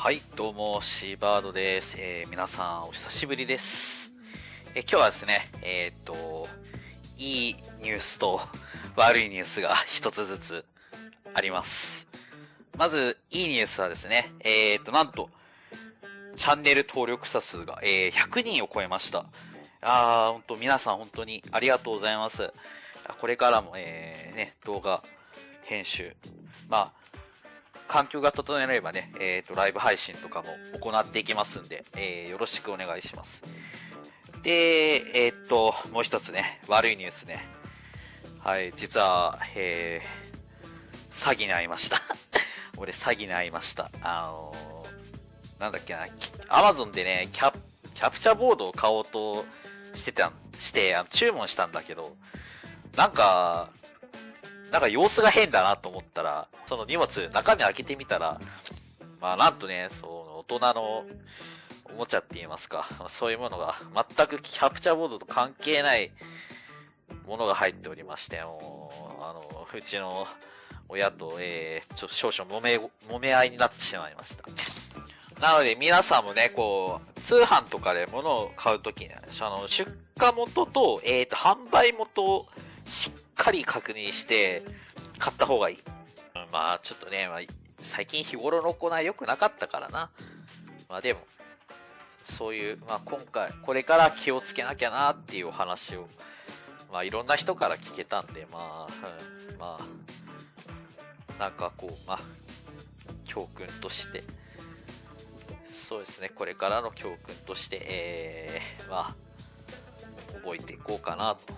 はい、どうも、シーバードです。皆さん、お久しぶりです。今日はですね、いいニュースと悪いニュースが一つずつあります。まず、いいニュースはですね、なんと、チャンネル登録者数が、100人を超えました。本当皆さん本当にありがとうございます。これからも、動画編集、環境が整えればね、ライブ配信とかも行っていきますんで、よろしくお願いします。で、もう一つね、悪いニュースね。はい、実は、詐欺に遭いました。俺、詐欺に遭いました。なんだっけな、アマゾンでね、キャプチャーボードを買おうとして注文したんだけど、なんか様子が変だなと思ったら、その荷物、中身開けてみたら、なんとね、大人のおもちゃって言いますか、そういうものが、全くキャプチャーボードと関係ないものが入っておりまして、うちの親と、少々揉め合いになってしまいました。なので、皆さんもね、通販とかで物を買うときに、出荷元と、販売元をしっかり確認して買った方がいい。ちょっとね、最近日頃の行い良くなかったからな。でも、そういう、今回、これから気をつけなきゃなっていうお話を、いろんな人から聞けたんで、教訓として、そうですね、これからの教訓として、覚えていこうかなと。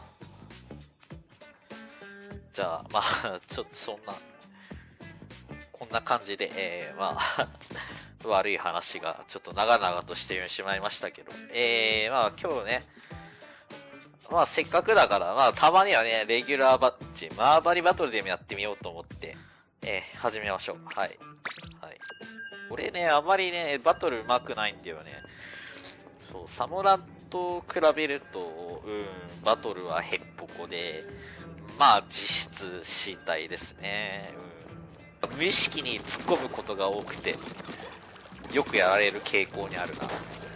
じゃあ、ちょっとこんな感じで、悪い話がちょっと長々としてしまいましたけど、今日ね、せっかくだから、たまにはね、レギュラーバッジ、マーバリバトルでもやってみようと思って、始めましょう。はい。はい。俺ね、あまりね、バトル上手くないんだよね。そう、サモランと比べると、バトルはへっぽこで、実質死体ですね。無意識に突っ込むことが多くて、よくやられる傾向にあるな。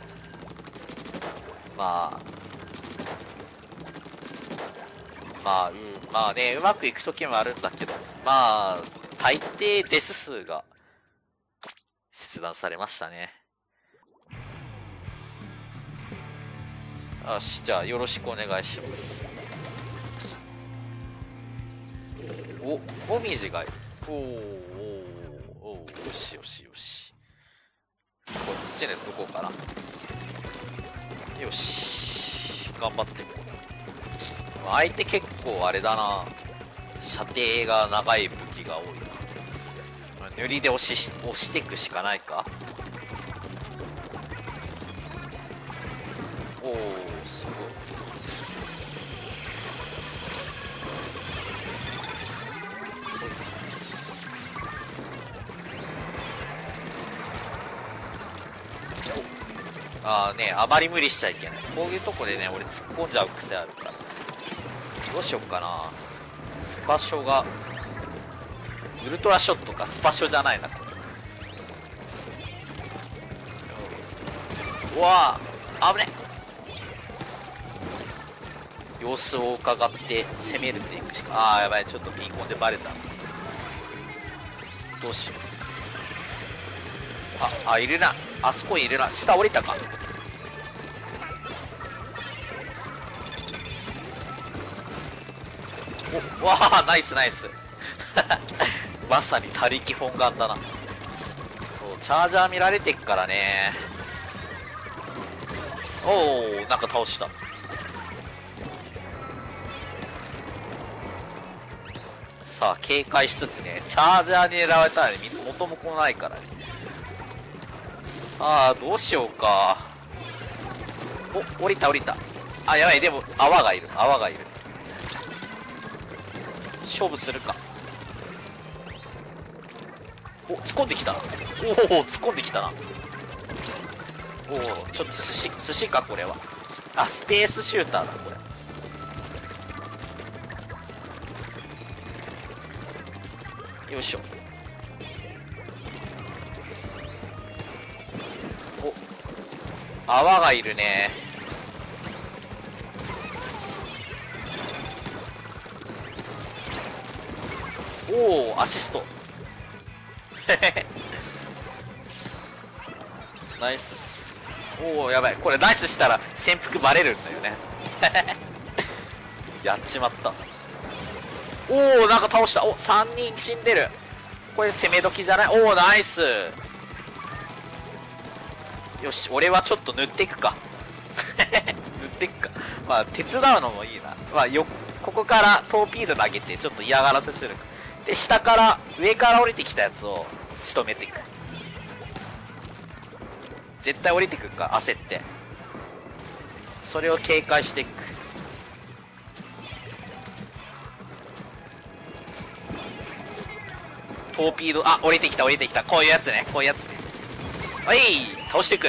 うまくいくときもあるんだけど、大抵デス数が切断されましたね。よし、じゃあよろしくお願いします。もみじがいる。よしよしよし。こっちでどこうかな。よし。頑張っていこう。相手結構あれだな。射程が長い武器が多いな。塗りで押していくしかないか。すごい。あまり無理しちゃいけない。こういうとこでね、俺突っ込んじゃう癖あるから。どうしよっかな。スパショが、ウルトラショットか、スパショじゃないな、これ。うわぁ、危ね。様子を伺って攻めるっていくしか。やばい、ちょっとピンコンでバレた。どうしよう。いるな。あそこにいるな。下降りたか。わあ、ナイスナイス。まさに他力本願だな。そう、チャージャー見られてっからね。なんか倒した。さあ、警戒しつつね、チャージャーに狙われたらね、元も来ないからね。さあ、どうしようか。降りた。やばい、でも、泡がいる。勝負するか。突っ込んできたな。突っ込んできたな。ちょっと寿司か、これは。スペースシューターだ、これ。よいしょ。 泡がいるね。おお、アシスト。ナイス。おお、やばい。これナイスしたら潜伏バレるんだよね。やっちまった。おお、なんか倒した。お、3人死んでる。これ攻め時じゃない？おお、ナイス。よし、俺はちょっと塗っていくか。塗っていくか。まあ、手伝うのもいいな。まあ、ここからトーピード投げて、ちょっと嫌がらせするか。で、上から降りてきたやつを仕留めていく。絶対降りてくるか、焦って。それを警戒していく。トーピード、あ、降りてきた。こういうやつね。はい、倒していく。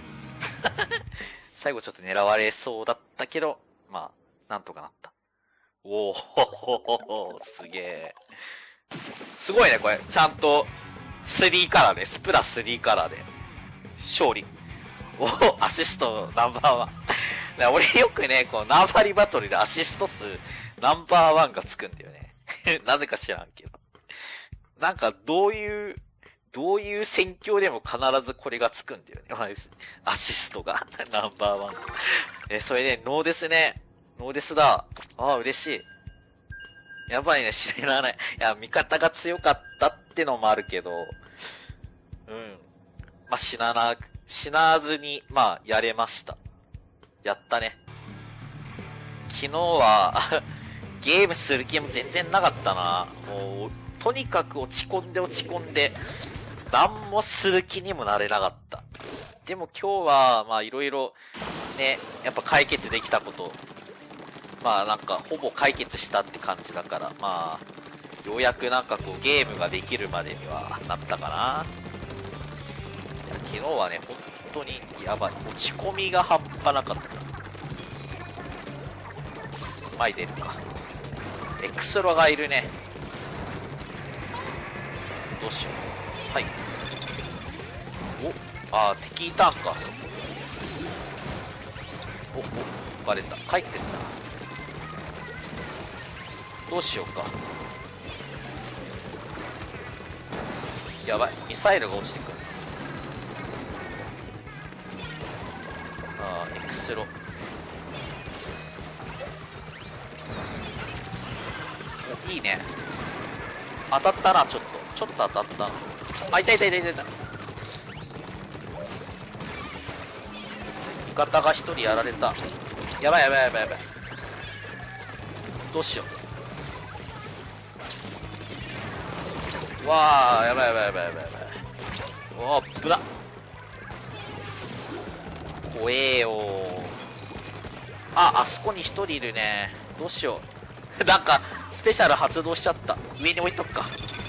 最後ちょっと狙われそうだったけど、まあ、なんとかなった。おお、ほほほほ、すげえ。すごいね、これ。ちゃんと、3カラーで、スプラ3カラーで、勝利。おお、アシストナンバーワン。俺よくね、この縄張りバトルでアシスト数ナンバーワンがつくんだよね。なぜか知らんけど。なんか、どういう戦況でも必ずこれがつくんだよね。アシストが。ナンバーワン。それで、ノーデスね。ノーデスだ。ああ、嬉しい。やばいね、死なない。いや、味方が強かったってのもあるけど、うん。まあ、死なずに、まあ、やれました。やったね。昨日は、ゲームする気も全然なかったな。もう、とにかく落ち込んで、何もする気にもなれなかった。でも今日は、まあいろいろ、ね、やっぱ解決できたこと、まあなんかほぼ解決したって感じだから、まあ、ようやくなんかこうゲームができるまでにはなったかな。昨日はね、本当にやばい。落ち込みが半端なかった。前出るか。エクスロがいるね。どうしよう。はい。ああ、敵いたんか。バレた。帰ってった。どうしようか。やばい。ミサイルが落ちてくる。ああ、エクスロ。お、いいね。当たったな、ちょっと当たった。あ、痛い。味方が一人やられた。やばい。どうしよう。わあ、やばい。おー、危な。怖えよー。あそこに一人いるね。どうしよう。なんか、スペシャル発動しちゃった。上に置いとくか。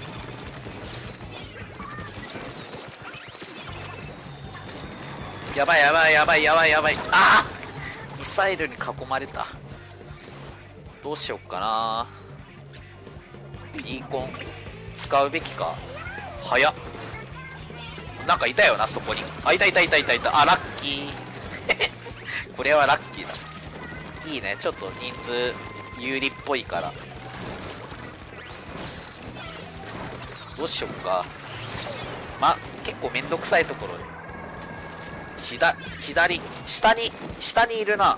やばい。あー、ミサイルに囲まれた。どうしよっかな。ビーコン使うべきか。早っ。なんかいたよな、そこに。あ、いた。あ、ラッキー。これはラッキーだ。いいね、ちょっと人数有利っぽいから。どうしよっか。ま、結構めんどくさいところで。左、下にいるな。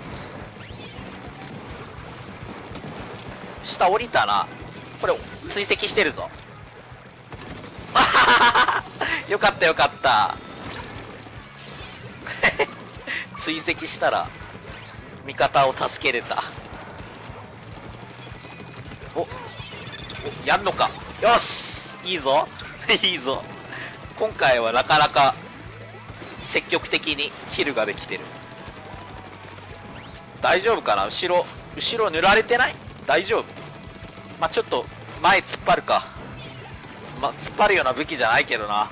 下降りたな。これ、追跡してるぞ。よかった。追跡したら、味方を助けれた。やんのか。よし、いいぞ。今回はなかなか、積極的にキルができてる。大丈夫かな。後ろ塗られてない？大丈夫？まあ、ちょっと前突っ張るか。まあ、突っ張るような武器じゃないけどな。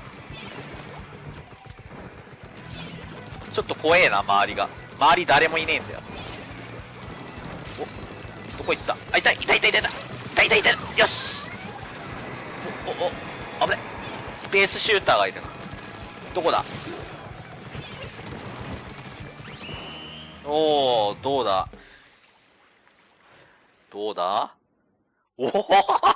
ちょっと怖えな、周り誰もいねえんだよ。どこ行った？あ、いた。よし。危ない。スペースシューターがいるな。どこだ？ おー、どうだどうだおお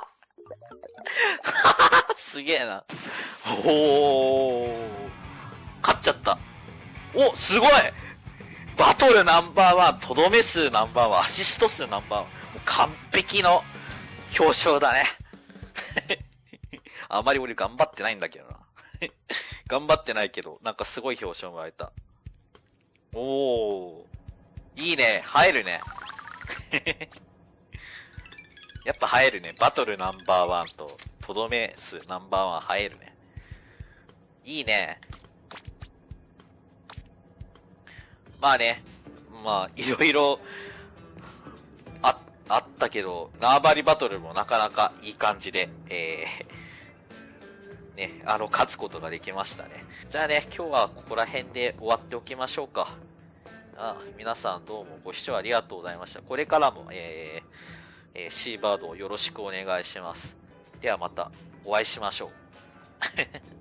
すげえな。おー。勝っちゃった。お、すごいバトルナンバーワン、とどめ数ナンバーワン、アシスト数ナンバーワン。完璧の表彰だね。あまり俺頑張ってないんだけどな。頑張ってないけど、なんかすごい表彰もらえた。おー。いいね。入るね。やっぱ入るね。バトルナンバーワンと、とどめ数ナンバーワン入るね。いいね。まあね。まあ、いろいろ、あったけど、縄張りバトルもなかなかいい感じで、ね、勝つことができましたね。じゃあね、今日はここら辺で終わっておきましょうか。皆さんどうもご視聴ありがとうございました。これからも、シーバードをよろしくお願いします。ではまたお会いしましょう。